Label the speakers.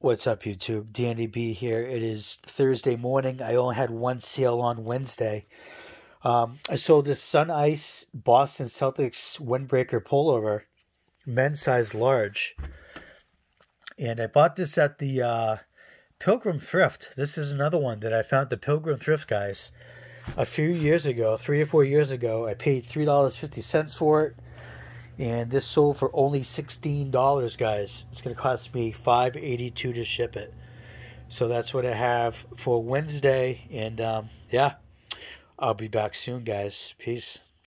Speaker 1: What's up, YouTube? Danny B here. It is Thursday morning. I only had one sale on Wednesday. I sold this Sun Ice Boston Celtics windbreaker pullover, men's size large. And I bought this at the Pilgrim Thrift. This is another one that I found at the Pilgrim Thrift, guys. A few years ago, 3 or 4 years ago, I paid $3.50 for it. And this sold for only $16, guys. It's going to cost me $5.82 to ship it. So that's what I have for Wednesday. And yeah, I'll be back soon, guys. Peace.